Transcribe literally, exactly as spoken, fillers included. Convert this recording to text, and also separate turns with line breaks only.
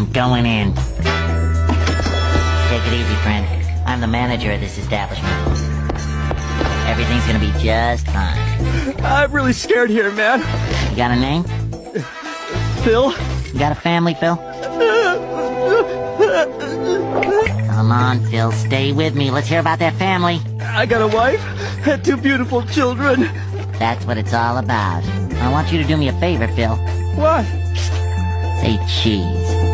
I'm going in. Take it easy, friend. I'm the manager of this establishment. Everything's gonna be just fine.
I'm really scared here, man.
You got a name?
Phil?
You got a family, Phil? Come on, Phil, stay with me. Let's hear about that family.
I got a wife and two beautiful children.
That's what it's all about. I want you to do me a favor, Phil.
What?
Say cheese.